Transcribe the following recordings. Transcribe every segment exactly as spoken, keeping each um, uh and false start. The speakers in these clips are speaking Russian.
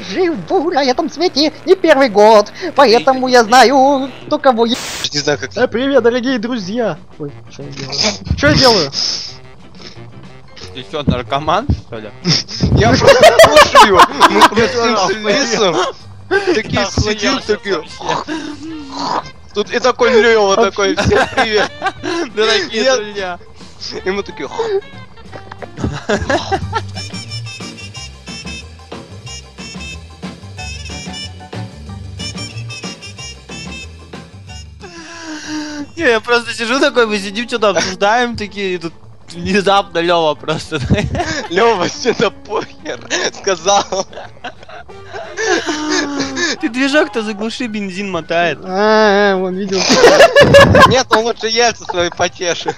живу на этом свете не первый год, поэтому я знаю, кто кого е... Не знаю, как... Э, привет, дорогие друзья! Ой, что я делаю? Что я делаю? Ты что, наркоман, что ли? Я просто слушаю, мы просто с лесом. Такие сидим, такие... Тут и такой Лёва такой, всем привет. Дорогие друзья. И мы такие... Не, я просто сижу такой, мы сидим, что-то обсуждаем, такие, и тут внезапно Лёва просто... Лёва, все на похер, сказал. Ты движок-то заглуши, бензин мотает. А, вон видел. Нет, он лучше яйца свои потешит.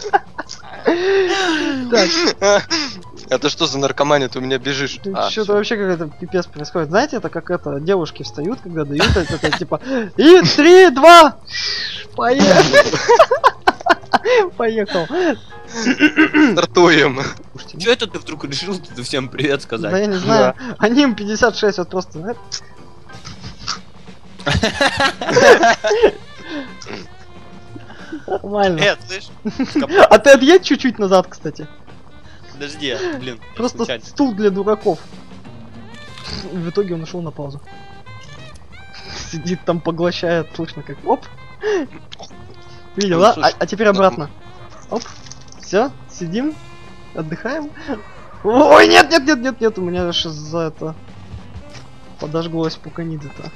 Так. Это что за наркомания, ты у меня бежишь? А, Что-то вообще какой-то пипец происходит. Знаете, это как это, девушки встают, когда дают, это, это типа, и три, два, поехал. Поехал. Стартуем. Чё это ты вдруг решил тут всем привет сказать? Да я не знаю. Аним пятьдесят шесть, вот просто, знаешь? Нормально. Э, слышь? А ты отъедь чуть-чуть назад, кстати. Подожди, блин. Просто случайно. стул для дураков. И в итоге он ушел на паузу. Сидит там, поглощает, слышно как оп. Видел, да? А, а теперь обратно. Оп. Все, сидим, отдыхаем. Ой, нет, нет, нет, нет, нет, у меня аж за это подожглось пуканиды-то.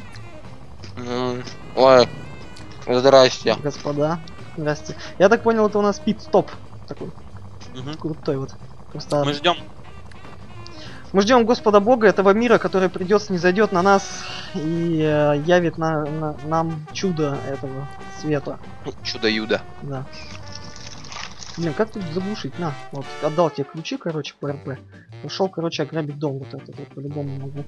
Ой, здрасте. Господа, здрасте. Я так понял, это у нас пит-стоп такой. Угу. Крутой вот. Просто... Мы ждем. Мы ждем Господа Бога, этого мира, который придет, снизойдет на нас и э, явит на, на, нам чудо этого света. Чудо-юдо. Да. Блин, как тут заглушить? На, вот, отдал тебе ключи, короче, по РП. Пошел, короче, ограбить дом вот этот, вот, по-любому могу.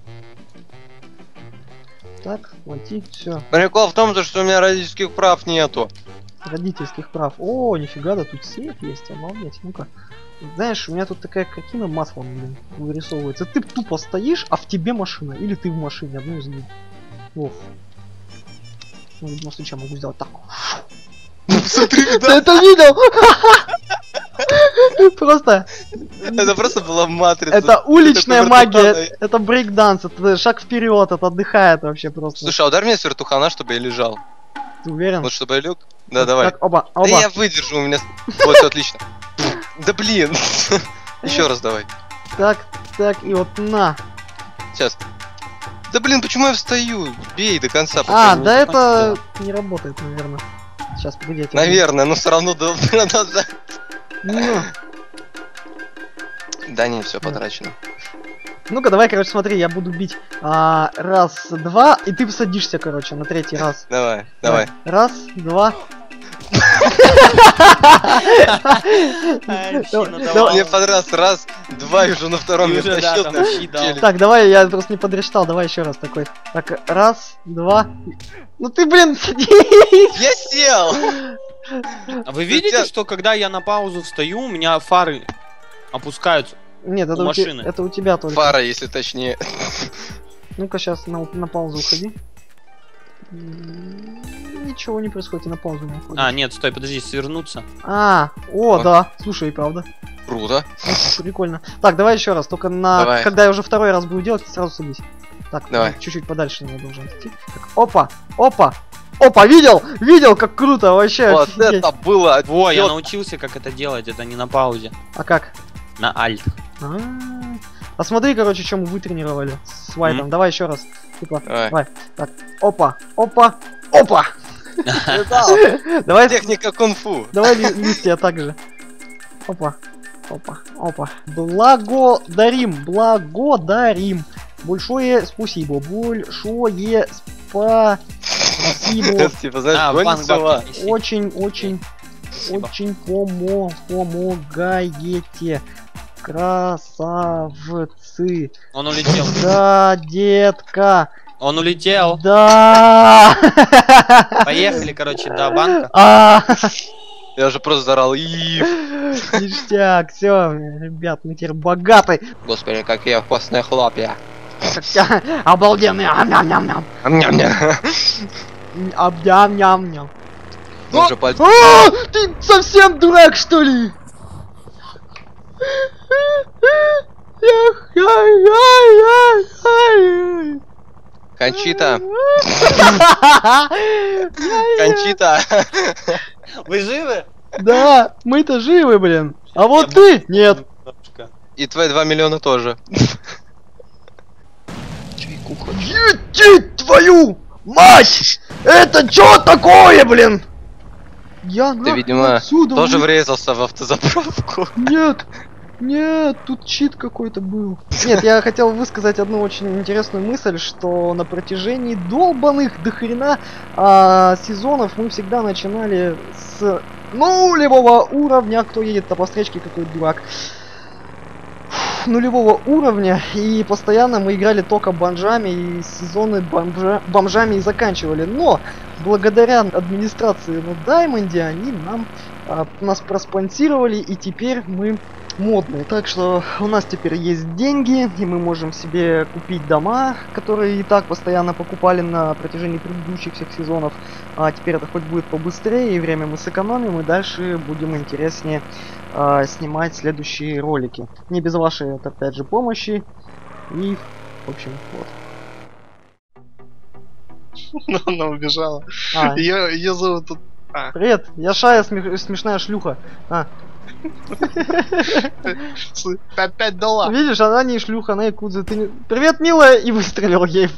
Так, войти, все. Прикол в том, что у меня родительских прав нету. Родительских прав. О, нифига, да тут сейф есть, обалдеть. Ну-ка. Знаешь, у меня тут такая картина маслом, блин, вырисовывается. Ты тупо стоишь, а в тебе машина. Или ты в машине, одну из них. Ох. Ну, видимо, случайно могу сделать так. Смотри, Ты это видел? Просто. Это просто была матрица. Это уличная магия. Это брейкданс. Это шаг вперед. Это отдыхает вообще просто. Слушай, а ударь мне с вертухана, чтобы я лежал. Ты уверен? Вот чтобы я лег. Да, давай. Так, оба, Да оба. я выдержу, у меня... Вот, всё отлично. Да блин. Еще раз давай. Так, так, и вот на. Сейчас. Да блин, почему я встаю? Бей до конца. А, пока да не это не работает, наверное. Сейчас, погоди. я тебя- Наверное, но все равно да, да, да. Ну. Да не, все потрачено. Ну-ка, давай, короче, смотри, я буду бить а, раз, два, и ты садишься, короче, на третий раз. Давай, давай. Раз, два. Мне понравилось раз, два и уже на втором я тащил. Так, давай, я просто не подрасчитал, давай еще раз такой. Так, раз, два. Ну ты, блин, садись! Я сел! А вы видите, что когда я на паузу встаю, у меня фары опускаются? Нет, это У у, те- машины. это у тебя только. Фара, если точнее. Ну-ка, сейчас на, на паузу уходи. М, Ничего не происходит, и на паузу не уходишь. А, нет, стой, подожди, свернуться. А, о, О. да, слушай, и правда. Круто. Прикольно. Так, давай еще раз, только на... Давай. Когда я уже второй раз буду делать, ты сразу садись. Так, Давай. ну, чуть-чуть подальше я должен идти. Так, опа, опа, опа, видел? Видел, как круто, вообще. Вот офигеть. это было. Во, я Вот. научился, как это делать, это не на паузе. А как? На альт. А, а смотри, короче, что мы вытренировали с Вайтом. Мгм. Давай еще раз. Типа, Давай. давай. Так, опа, опа, опа. Давай, Техника кунг-фу. давай ли- листья также. Опа, опа, опа. Благодарим, благодарим. Большое спасибо, большое спасибо. Типа, знаешь, А, в гонит банк сова. бабки неси. Очень, очень, Спасибо. очень помо помогаете. Красавцы. Он улетел. Да, детка. Он улетел. Да. Поехали, короче, до банка. А, Я уже просто заорал. И ништяк, все, ребят, мы теперь богаты. Господи, какие вкусные хлопья. Обалденный. Ам-ням-ням-ням. Ням-ням. Ам-ням-ням-ням. Ну, уже пальцы. А, ты совсем дурак, что ли? Кончита. Кончита. Вы живы? Да, мы-то живы, блин. А вот ты нет. И твои два миллиона тоже. Чайкуха. Етить твою мать! Это чё такое, блин? Я Ты, нахуй видимо, отсюда тоже вы- врезался в автозаправку. Нет, нет, тут чит какой-то был. Нет, я хотел высказать одну очень интересную мысль, что на протяжении долбаных до хрена а, сезонов мы всегда начинали с нулевого уровня. Кто едет по встречке, какой дурак. Нулевого уровня, и постоянно мы играли только бомжами, и сезоны бомжа, бомжами и заканчивали. Но благодаря администрации на Даймонде они нам а, нас проспонсировали, и теперь мы модные. Так что у нас теперь есть деньги, и мы можем себе купить дома, которые и так постоянно покупали на протяжении предыдущих всех сезонов. А теперь это хоть будет побыстрее, и время мы сэкономим, и дальше будем интереснее а, снимать следующие ролики. Не без вашей, это, опять же, помощи. И, в общем, вот. Она убежала. А, Ее, ее зовут тут. А, привет, я Шая, смех- смешная шлюха. А, с- ты опять дала. видишь, она не шлюха, она якудза. Ты не... Привет, милая! И выстрелил ей.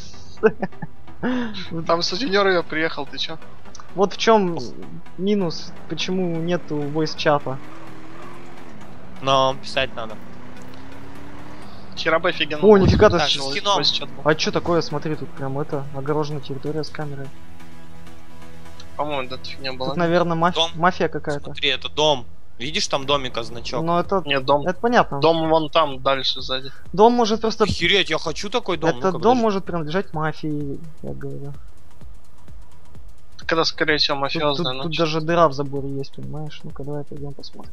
Там сутенер ее приехал, ты чё? Вот в чем минус, почему нету voice-чата. Но писать надо. Вчера бы офигенно. О, нифига ты Так, с- с кином. А чё такое, смотри, тут прям это, огороженная территория с камерой. По-моему, эта фигня была. Тут, наверное, маф- Дом. мафия какая-то. Смотри, это дом. Видишь, там домика значок. Но это, Нет, дом. это понятно. Дом вон там, дальше, сзади. Дом может просто... Охереть, я хочу такой дом. Этот Ну-ка, дом подожди. может принадлежать мафии, я говорю. Так это, скорее всего, Тут, мафиозная, тут- ну, тут чё. даже дыра в заборе есть, понимаешь? Ну-ка, давай пойдем посмотрим.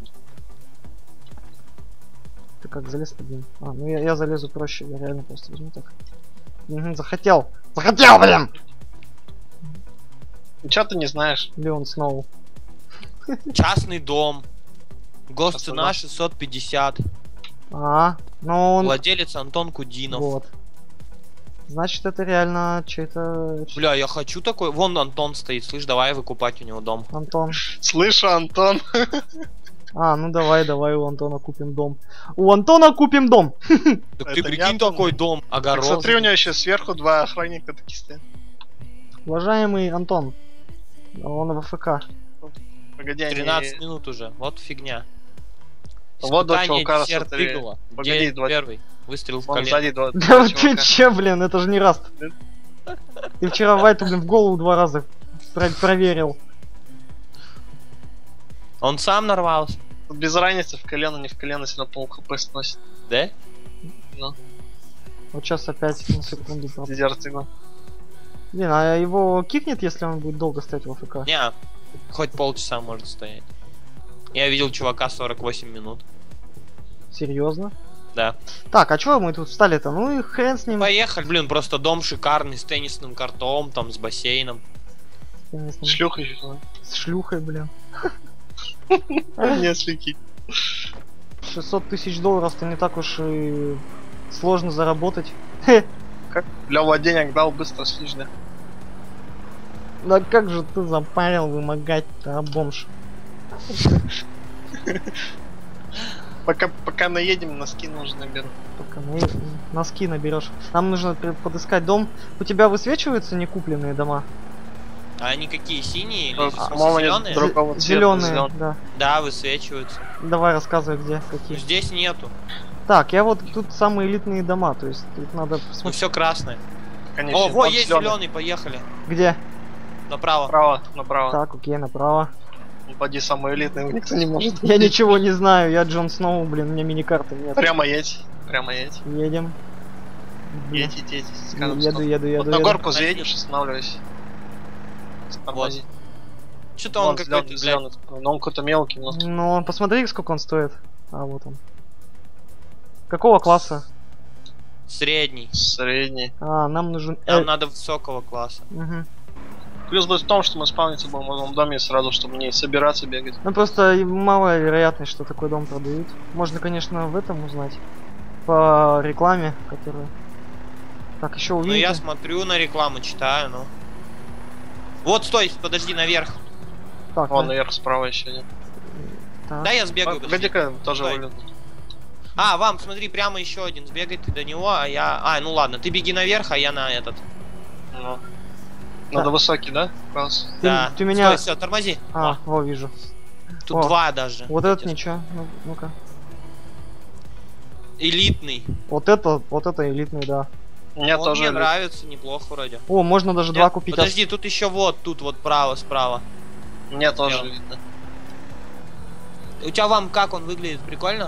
Ты как залез один? А, ну я, я залезу проще, я реально просто возьму так. Угу, захотел! Захотел, блин! Чё ты не знаешь? Леон Сноу. Частный дом. Госцена Частный шестьсот пятьдесят. А, ну он... Владелец Антон Кудинов. Вот. Значит, это реально что-то... Бля, я хочу такой. Вон Антон стоит, слышь, давай выкупать у него дом. Антон. Слышу, Антон. А, ну давай, давай у Антона купим дом. У Антона купим дом! Так Это ты не прикинь, Антон. такой дом. Так Огород. смотри, у него еще сверху два охранника такие стоят. Уважаемый Антон. Он в АФК. Погоди, они... тринадцать минут уже. Вот фигня. Вот два Испытание чувака, десерт смотри. прыгало. Погоди, День два- первый. Выстрел в Вон колено. сзади два, Да два вот ты чувака. че, блин, это же не раст. Ты вчера Вайту, блин, в голову два раза про- проверил. Он сам нарвался. Тут без разницы, в колено, не в колено, если на пол хп сносит. Да? Ну, Вот сейчас опять на секунду. прав- дезерт его. Блин, а его кикнет, если он будет долго стоять в АФК? Не, хоть полчаса может стоять. Я видел чувака сорок восемь минут. Серьезно? Да. Так, а чё мы тут встали-то? Ну и хрен с ним. Поехали. Блин, просто дом шикарный, с теннисным кортом, там, с бассейном. Я не знаю, Шлюха еще. С шлюхой, блин. Не слики. шестьсот тысяч долларов-то не так уж и сложно заработать. Как Лёва денег дал, быстро слишь, да? Да как же ты запарил вымогать-то, а, бомж? Пока, пока наедем, носки нужно беру. Только на- носки наберешь. Нам нужно при- подыскать дом. У тебя высвечиваются некупленные дома? А они какие, синие или А, в смысле, по-моему, они зеленые? друг- Другого цвета, Зеленые, зелёный. да. Да, высвечиваются. Давай рассказывай, где, Но какие. здесь нету. Так, я вот тут самые элитные дома, то есть тут надо Ну посмотреть. все красное. Конечно, О, во, вот есть зелёный. зеленый, поехали. Где? Направо. Направо, направо. Так, окей, направо. Ну, поди, самый элитный, никто не может. Я ничего не знаю, я Джон Сноу, блин, у меня миникарты нет. Прямо едь, прямо едь. Едем. Блин. Едь, едь, едь. Скажем, Еду, стоп. еду, еду, Вот на еду. горку заедешь, останавливайся. Тормози. Что-то Вон он какой-то, блядь, зелёный, но он какой-то мелкий, но Ну, посмотри, сколько он стоит. А, вот он. Какого класса? Средний. Средний. А, нам нужен... Нам э, надо высокого класса. мгм. Плюс будет в том, что мы спавниться будем в одном доме сразу, чтобы не собираться бегать. Ну просто и мало вероятность, что такой дом продают. Можно, конечно, в этом узнать. По рекламе, которая... Так, еще Ну увидите. я смотрю на рекламу, читаю, ну. Вот, стой, подожди, наверх. Так, Вон на- наверх справа еще один. так. Да, я сбегаю. подожди. Погоди-ка, тоже Стой. вылет. А, вам, смотри, прямо еще один. Сбегай ты до него, а я... А, ну ладно, ты беги наверх, а я на этот. Ну. Надо высокий, да? Класс. Ты, Да. ты меня... Стой, все, тормози. А, О, во, вижу. тут о, два даже. Вот этот Эти. ничего. Ну, ну-ка. Элитный. Вот это, вот это элитный, да. Мне Он тоже мне лет. нравится, неплохо вроде. О, можно даже два Нет, купить. а Подожди, тут еще вот, тут вот право, справа. Мне тоже Слева. видно. У тебя вам как он выглядит? Прикольно?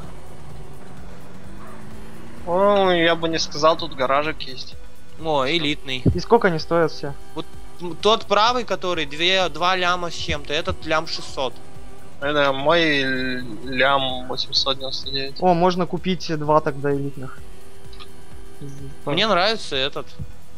Ну, я бы не сказал, тут гаражик есть. О, элитный. И сколько они стоят все? М, Тот правый, который две, два ляма с чем-то, этот лям шестьсот. Это мой лям восемьсот девяносто девять. О, можно купить два тогда элитных. Мне нравится этот.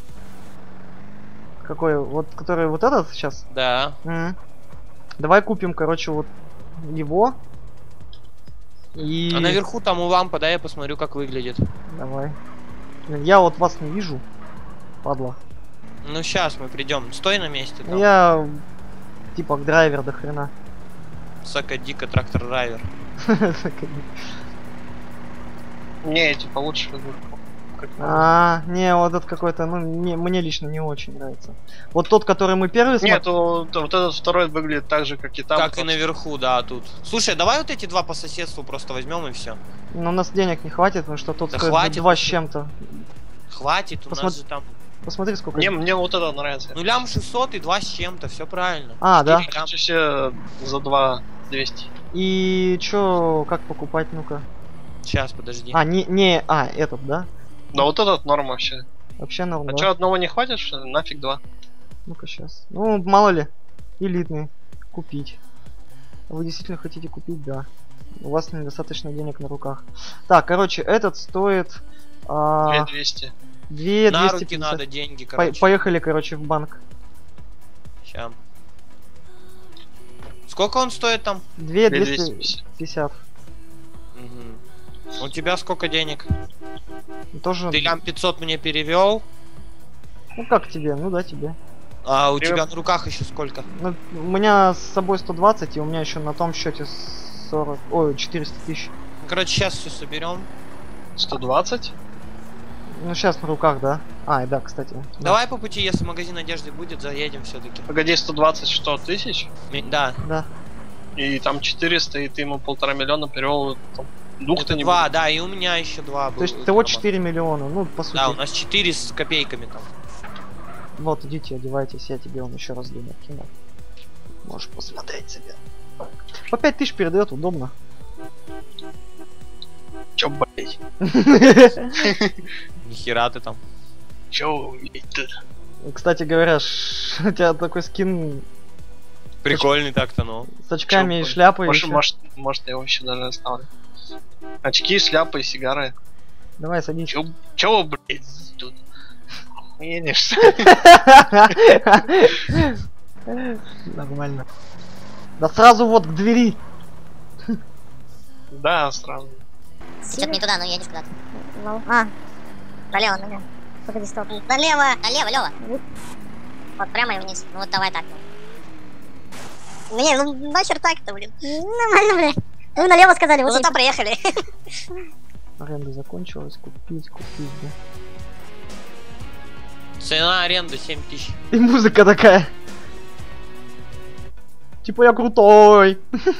Какой? Вот, который вот этот сейчас? Да. М. Давай купим, короче, вот его. И... А наверху там у лампа, да, я посмотрю, как выглядит. Давай. Блин, я вот вас не вижу. Падла. Ну сейчас мы придем. Стой на месте там. Я... Типа драйвер до хрена. Сака дико трактор драйвер. Не, эти получше выглядят. Как- А, не, вот этот какой-то, ну, не, мне лично не очень нравится. Вот тот, который мы первый смотрели. Нет, вот, вот этот второй выглядит так же, как и там. Как и просто- наверху, да, тут. Слушай, давай вот эти два по соседству просто возьмем и все. Но у нас денег не хватит, потому что тот Да стоит хватит. два с чем-то. Хватит, у Посмотри- нас же там. Посмотри, сколько. Мне, мне вот этот нравится. Ну лям шестьсот и два с чем-то, все правильно. А, да. Четыре лям. Чаще все за два двести. И чё, как покупать, ну-ка. Сейчас, подожди. А, не, не, а, этот, да? Да вот этот норм вообще. Вообще норм, А да? чё, одного не хватит, что ли? Нафиг два. Ну-ка сейчас. Ну, мало ли. Элитный. Купить. Вы действительно хотите купить, да. У вас недостаточно денег на руках. Так, короче, этот стоит... а, две двести. две На двести руки пятьдесят. надо деньги, По- короче. Поехали, короче, в банк. Ща. Сколько он стоит там? две две двести двести пятьдесят. Мгм. У тебя сколько денег? Тоже... Ты лям пятьсот мне перевел, Ну как тебе? Ну да, тебе. а у Привет. тебя на руках еще сколько? Ну, у меня с собой сто двадцать, и у меня еще на том счете сорок... Ой, четыреста тысяч. Короче, сейчас все соберем. сто двадцать? Ну сейчас на руках, да? А, и да, кстати. Да. Давай по пути, если магазин одежды будет, заедем все-таки. Погоди, сто двадцать что, тысяч? Да. Да. И там четыреста, и ты ему полтора миллиона перевел. Там, дух-то Это не два, будет. да, и у меня еще два было. То есть всего четыре миллиона, ну, по сути. Да, у нас четыре с копейками там. Вот, идите, одевайтесь, я тебе он еще раз денег кину. Можешь посмотреть себе. По пять тысяч передает, удобно. Чё, блять? Нихера ты там. Чё, блять-то? Кстати говоря, ш- у тебя такой скин Прикольный так-то, ну. с очками и Чё, шляпой. Может, ещё. может, может, я его еще даже оставлю. Очки, шляпа и сигары. Давай, садись. Чё, чё, блять, тут? Едешь? Нормально. Да сразу вот к двери. Да, сразу. Что-то не туда, но едешь куда-то. Ну, а, налево, налево. Погоди, стоп. Налево! Налево, Лёва. Вот прямо и вниз. Ну вот давай так. Не, ну нахер так-то, блин. Нормально, блин. Вы налево сказали, вот зато проехали. Аренда закончилась, купить, купить, да. Цена аренды семь тысяч. И музыка такая. Типа я крутой.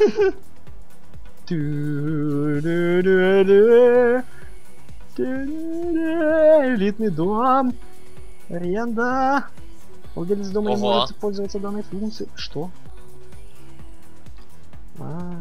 Ту-ду-ду-ду. Ту-ду-ду. Элитный дом. Аренда. Владелец дома не Ого. может пользоваться данной функцией. Что? А,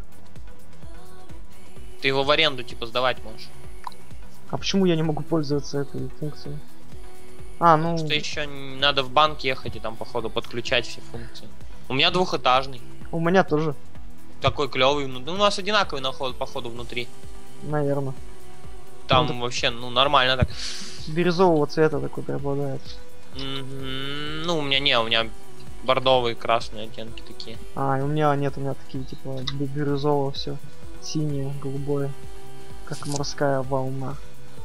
Ты его в аренду типа сдавать можешь. а почему я не могу пользоваться этой функцией? А, ну... Что еще надо в банк ехать и там походу подключать все функции. У меня двухэтажный. У меня тоже, Такой клевый. Ну, у нас одинаковый наход, походу, внутри. наверное. Там Ну, вообще, ну, нормально так. Бирюзового цвета такой преобладает. Мгм. Ну, у меня не, у меня бордовые, красные оттенки такие. А, и у меня нет, у меня такие типа би- бирюзово все. Синее, голубое. Как морская волна.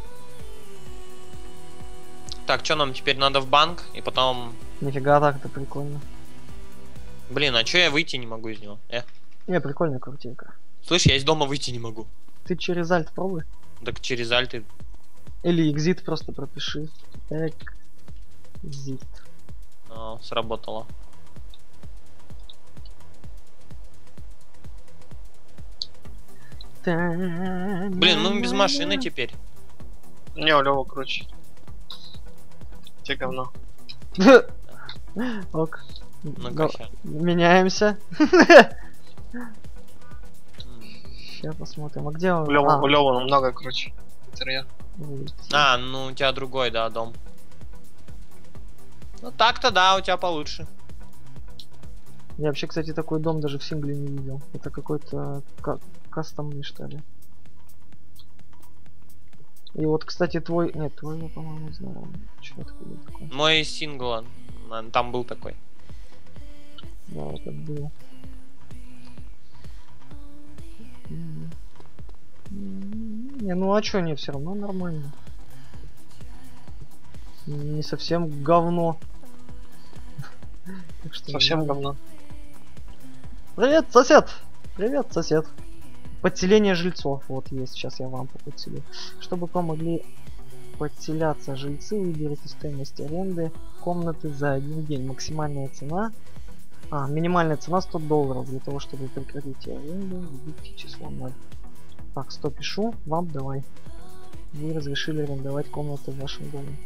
Так, что нам теперь надо в банк? И потом... Нифига так, это прикольно. Блин, а чё я выйти не могу из него? Э? Не, прикольная картинка. Слышь, я из дома выйти не могу. Ты через альт пробуй. Так через альты. Или экзит просто пропиши. Экзит. А, сработало. Блин, ну без машины теперь. Не, у Лёва круче. Те говно. Ок. Ну Го- ща. Меняемся. М. Сейчас посмотрим. А где он? У Лёва, А, у Лёва намного круче. Интерьер. вот. А, ну у тебя другой, да, дом. Ну так-то да, у тебя получше. Я вообще, кстати, такой дом даже в сингле не видел. Это какой-то ка- кастомный, что ли. И вот, кстати, твой... Нет, твой я, по-моему, знаю. Чё это было такое? Мой сингл, он, там был такой. Да, это был. М. М, Не, ну а чё, не, все равно нормально. Не совсем говно. Так что Совсем нормально. говно. Привет, сосед! Привет, сосед. Подселение жильцов. Вот есть, сейчас я вам подселю. Чтобы помогли подселяться жильцы, выберите стоимость аренды комнаты за один день. Максимальная цена. А, минимальная цена сто долларов. Для того, чтобы прекратить аренду, введите число ноль. Так, сто пишу. Вам давай. Вы разрешили арендовать комнату в вашем доме.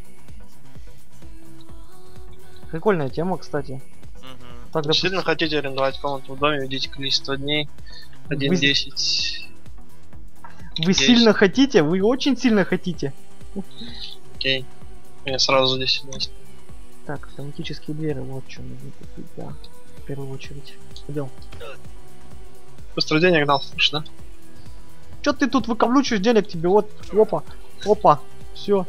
Прикольная тема, кстати. Мгм. Так, Действительно хотите арендовать комнату в доме, введите количество дней. один десять. Вы Есть. сильно хотите? Вы очень сильно хотите? Окей. Мне сразу десять дней. Так, автоматические двери, вот что нужно купить, да. В первую очередь. Идем. Быстро денег дал, слышь, да? Чё ты тут выкаблучиваешь денег тебе? Вот, опа, опа, все.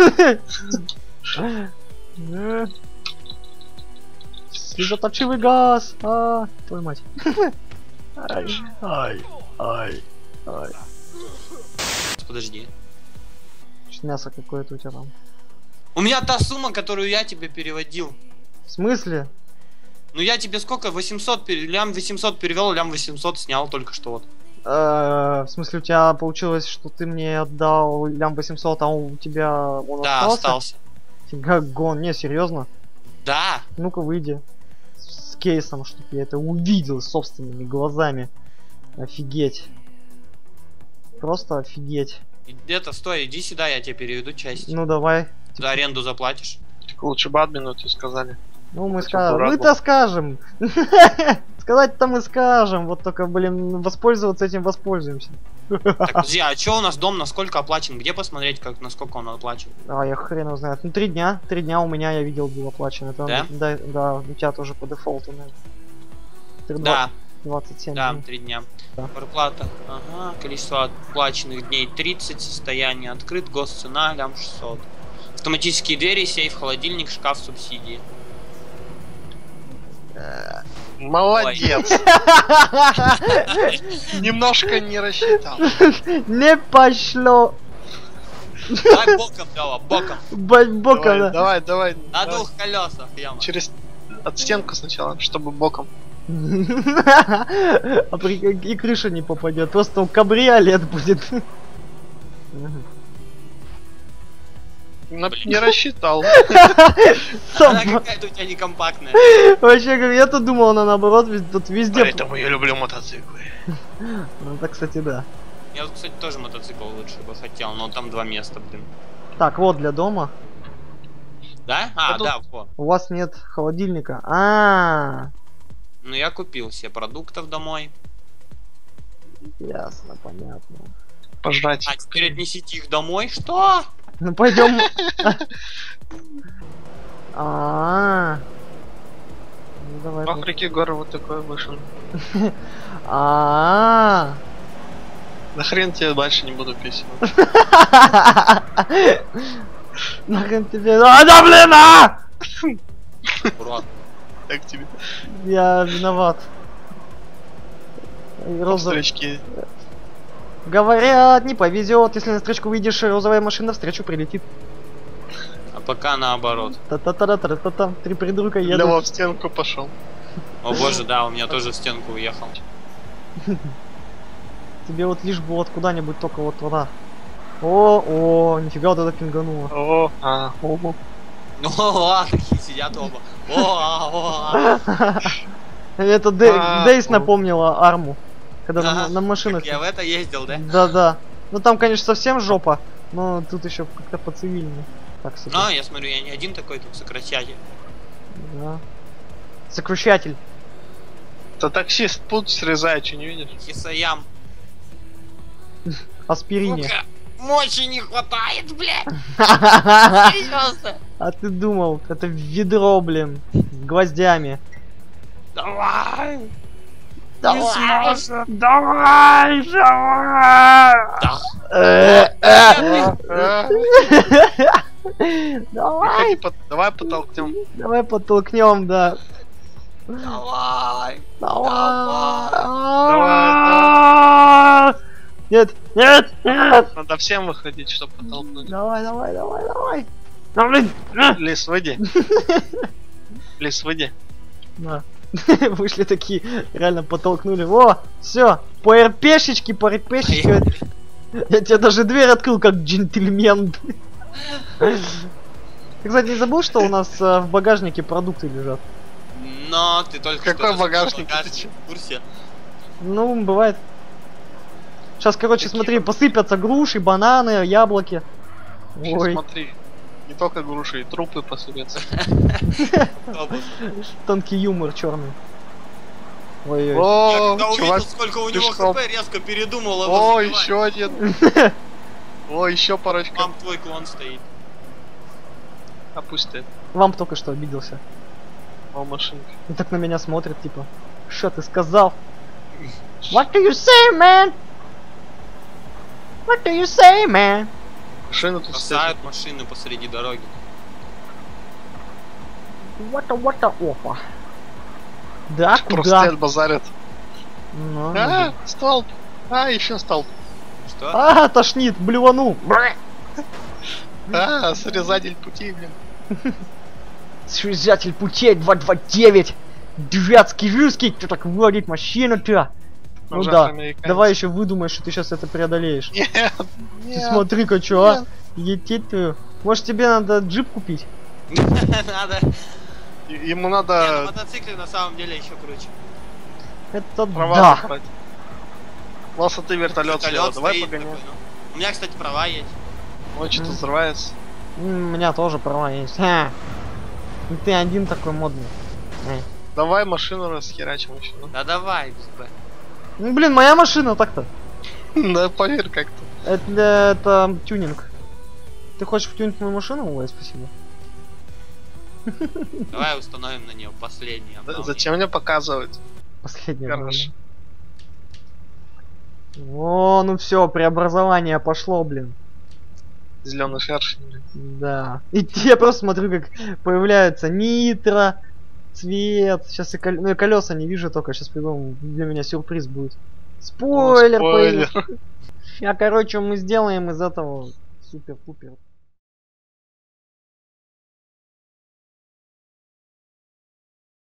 Слезоточивый газ. А, твою мать. Ай, ай, ай, ай. Подожди. Чё, мясо какое-то у тебя там. У меня та сумма, которую я тебе переводил. В смысле? Ну я тебе сколько? восемьсот, пере- лям восемьсот перевел, лям восемьсот снял только что вот. Э, в смысле, у тебя получилось, что ты мне отдал лям восемьсот, а у тебя он Да, остался? остался. Фига гон, не, серьезно? Да. Ну-ка выйди. С кейсом, чтоб я это увидел собственными глазами. Офигеть. Просто офигеть. И Это, стой, иди сюда, я тебе переведу часть. Ну давай. За аренду заплатишь. Так лучше бы админу это сказали. Ну мы Хотя скажем. бы рад Мы-то скажем. Сказать-то мы скажем. Вот только, блин, воспользоваться этим воспользуемся. Так, подожди, а чё у нас дом насколько оплачен? Где посмотреть, как насколько он оплачен? А, я хрен его знает. Ну, три дня. Три дня у меня, я видел, был оплачен. Это, Да? Да, да, у тебя тоже по дефолту, наверное. Три- Да, двадцать семь да, дней. три дня. Да. Проплата. Ага, количество оплаченных дней тридцать, состояние открыт, госцена лям шестьсот. Автоматические двери, сейф, холодильник, шкаф, субсидии. Молодец! Немножко не рассчитал. Не пошло. Давай боком, Лёва, боком. Б- Боком, Давай, да. давай, давай. На давай. двух колесах, яма. Через от стенку сначала, чтобы боком. А при- и крыша не попадет. Просто кабриолет будет. На- Не рассчитал. Она какая-то у тебя некомпактная. Вообще, говорю, я-то думал, она наоборот, вез- тут везде. Поэтому я люблю мотоциклы. Ну, так, кстати, да. Я, вот, кстати, тоже мотоцикл лучше бы хотел, но там два места, блин. Так, вот для дома. Да? А, А тут- да, вот. У вас нет холодильника. А, Ну я купил себе продуктов домой. ясно, понятно. Пожрать. А теперь отнесите их домой? Что? Ну пойдем. А. Ну давай. Ох, реки горы вот такой вышел. А. Нахрен тебе дальше не буду писать. Нахрен тебе... А, да блин, а! Урод. Так тебе. Я виноват. Розовый. Встречки. Говорят, не повезет, если на встречку выйдешь, розовая машина встречу прилетит. А пока наоборот. Та-та-та-та-та-та, три придурка едут. Лева в стенку пошел. О боже, да, у меня тоже в стенку уехал. Тебе вот лишь бы вот куда-нибудь только вот туда. О, о, нифига вот это пингануло. О, а. О, Ну ладно, такие сидят оба. О, а, о, а. это Дэ- А, Дейс о. напомнила Арму. Когда на, Ага, на машинах. как я в это ездил, да? Да-да. Ну там, конечно, совсем жопа, но тут еще как-то по-цивильному. Так себе. А, я смотрю, я не один такой тут сокращатель. Да. Сокращатель. Это таксист путь срезает, что не видишь? Хисаям. Аспирине. Сука, мочи не хватает, блядь. Серьезно. А ты думал, это ведро, блин, с гвоздями. Давай. Давай. Не сможешь. Давай, давай. Да. Э, э. А, Давай, выходи, под- давай подтолкнем. давай подтолкнем, да. Давай. Давай. Нет, нет, нет. Надо всем выходить, чтобы подтолкнуть. Давай, давай, давай, давай. Ну, блин. а. Лис, выйди. Лис, выйди. На. Вышли такие, реально подтолкнули. О, все, по РПшечке, по РПшечке. Я тебе даже дверь открыл, как джентльмен. Ты, кстати, не забыл, что у нас э, в багажнике продукты лежат? Но ты только Какой что зашел в багажник? Ты багажник, чё? в курсе? Ну, бывает. Сейчас, короче, Какие смотри, посыпятся груши, бананы, яблоки. Щас Ой, смотри. Не только груши, и трупы посыпятся. Автобус. тонкий юмор черный. Ой-ой. Я О, когда увидел, чувак. сколько у ты него что? хп, резко передумал его О, забивать. еще один. О, еще парочка. Там твой клон стоит. А пусть ты. Вам только что обиделся. О, машинка. И так на меня смотрит, типа, что ты сказал? What do you say, man? What do you say, man? Машина тут стоит. Бросают машины посреди дороги. What a, what a, опа. Да, Просто куда? стоят, базарят. Ну, А, столб. А, еще столб. Что? а, тошнит, блювану. А, срезатель пути, блин. Связатель путей два два девять. Дурацкий русский, кто так водит машину-то? Ну Уже да, афроамериканец. давай еще выдумай, что ты сейчас это преодолеешь. Нет, Ты нет. смотри-ка, чё, а? нет. Етить твою. Может тебе надо джип купить? Надо. И- Ему Не, на надо мотоцикле на самом деле еще круче. Это права да. забрать. Лоса, ты вертолет Вертолет слева, давай стоит погоняем. такой, ну. У меня, кстати, права есть. Ой, что-то М. взрывается. М, У меня тоже права есть. Ха. И ты один такой модный. Эй. Давай машину расхерачим еще. ну. Да давай, без Б. Ну блин, моя машина так-то. Да поверь как-то. Это, это тюнинг. Ты хочешь втюнить мою машину? Ой, спасибо. Давай установим на нее последний Да, обновление. Зачем мне показывать? Последний. Гараж. О, ну все, преобразование пошло, блин. Зеленый шершень. блин. Да. И я просто смотрю, как появляется нитро, цвет. Сейчас я, кол... ну, я колеса не вижу только. Сейчас по-моему для меня сюрприз будет. Спойлер, О, спойлер. появился. А короче, мы сделаем из этого супер-пупер